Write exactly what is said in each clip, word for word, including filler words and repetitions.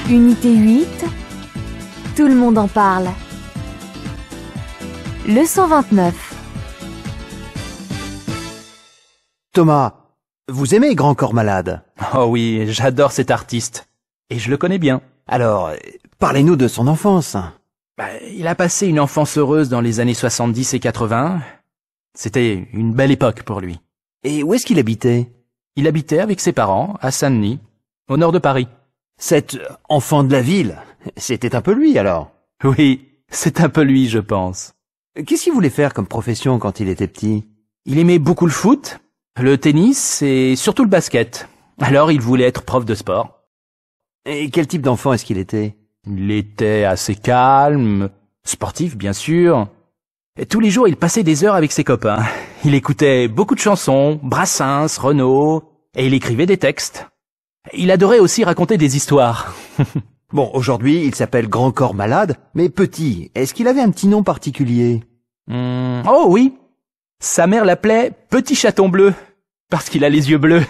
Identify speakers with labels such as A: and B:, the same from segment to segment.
A: Unité huit, tout le monde en parle. Leçon vingt-neuf.
B: Thomas, vous aimez Grand Corps Malade?
C: Oh oui, j'adore cet artiste. Et je le connais bien.
B: Alors, parlez-nous de son enfance.
C: Bah, il a passé une enfance heureuse dans les années soixante-dix et quatre-vingts. C'était une belle époque pour lui.
B: Et où est-ce qu'il habitait?
C: Il habitait avec ses parents à Saint-Denis, au nord de Paris.
B: Cet enfant de la ville, c'était un peu lui alors?
C: Oui, c'est un peu lui, je pense.
B: Qu'est-ce qu'il voulait faire comme profession quand il était petit?
C: Il aimait beaucoup le foot, le tennis et surtout le basket. Alors il voulait être prof de sport.
B: Et quel type d'enfant est-ce qu'il était?
C: Il était assez calme, sportif bien sûr. Et tous les jours, il passait des heures avec ses copains. Il écoutait beaucoup de chansons, Brassens, Renaud, et il écrivait des textes. Il adorait aussi raconter des histoires.
B: Bon, aujourd'hui, il s'appelle Grand Corps Malade, mais petit. Est-ce qu'il avait un petit nom particulier?
C: Hum, oh oui, sa mère l'appelait Petit Chaton Bleu, parce qu'il a les yeux bleus.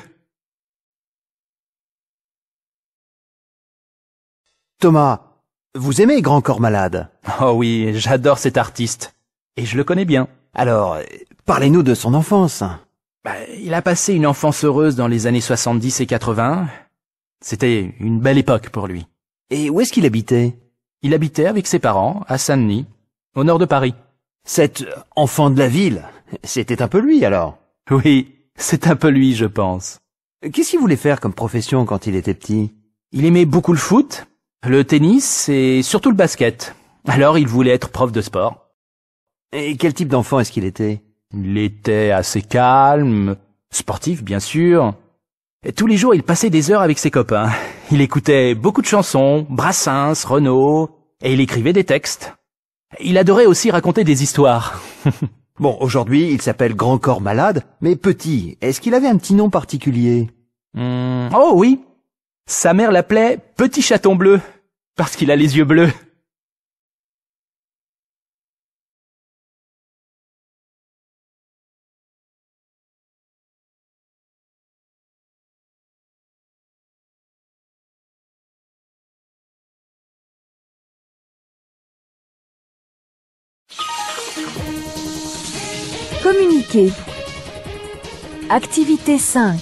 B: Thomas, vous aimez Grand Corps Malade?
C: Oh oui, j'adore cet artiste. Et je le connais bien.
B: Alors, parlez-nous de son enfance.
C: Bah, il a passé une enfance heureuse dans les années soixante-dix et quatre-vingts. C'était une belle époque pour lui.
B: Et où est-ce qu'il habitait?
C: Il habitait avec ses parents à Saint-Denis, au nord de Paris.
B: Cet enfant de la ville, c'était un peu lui alors?
C: Oui, c'est un peu lui, je pense.
B: Qu'est-ce qu'il voulait faire comme profession quand il était petit?
C: Il aimait beaucoup le foot, le tennis et surtout le basket. Alors il voulait être prof de sport.
B: Et quel type d'enfant est-ce qu'il était?
C: Il était assez calme, sportif bien sûr. Et tous les jours, il passait des heures avec ses copains. Il écoutait beaucoup de chansons, Brassens, Renaud, et il écrivait des textes. Il adorait aussi raconter des histoires.
B: Bon, aujourd'hui, il s'appelle Grand Corps Malade, mais petit. Est-ce qu'il avait un petit nom particulier?
C: Hum, oh oui, sa mère l'appelait Petit Chaton Bleu, parce qu'il a les yeux bleus.
A: Communiquer. Activité cinq.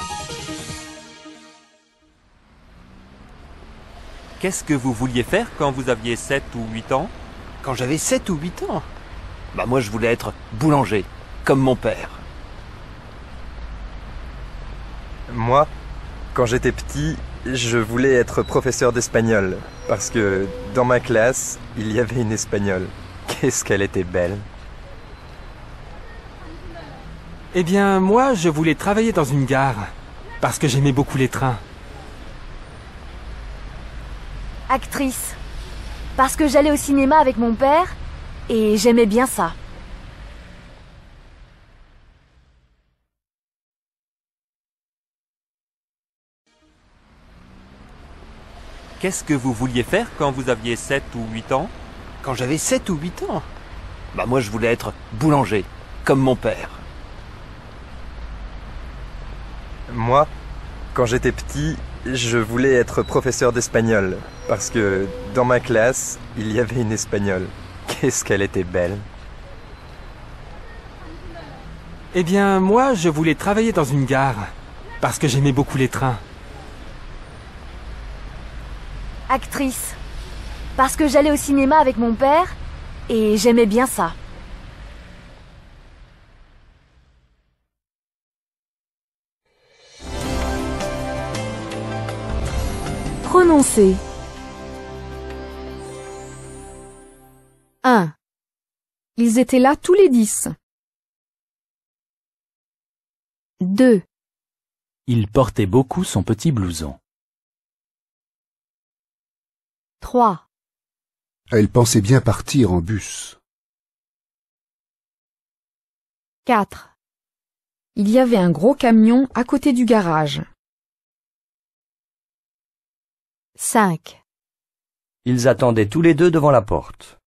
D: Qu'est-ce que vous vouliez faire quand vous aviez sept ou huit ans?
B: Quand j'avais sept ou huit ans? Bah moi je voulais être boulanger, comme mon père.
E: Moi, quand j'étais petit, je voulais être professeur d'espagnol, parce que dans ma classe, il y avait une espagnole. Qu'est-ce qu'elle était belle!
F: Eh bien, moi, je voulais travailler dans une gare, parce que j'aimais beaucoup les trains.
A: Actrice. Parce que j'allais au cinéma avec mon père, et j'aimais bien ça.
D: Qu'est-ce que vous vouliez faire quand vous aviez sept ou huit ans?
B: Quand j'avais sept ou huit ans? Bah moi je voulais être boulanger, comme mon père.
E: Moi, quand j'étais petit, je voulais être professeur d'espagnol, parce que dans ma classe, il y avait une espagnole. Qu'est-ce qu'elle était belle!
F: Eh bien, moi, je voulais travailler dans une gare, parce que j'aimais beaucoup les trains.
A: Actrice. Parce que j'allais au cinéma avec mon père, et j'aimais bien ça. Prononcer. un.
G: Ils étaient là tous les dix.
A: deux.
C: Il portait beaucoup son petit blouson.
A: trois.
H: Elle pensait bien partir en bus.
G: quatre. Il y avait un gros camion à côté du garage.
A: cinq.
I: Ils attendaient tous les deux devant la porte.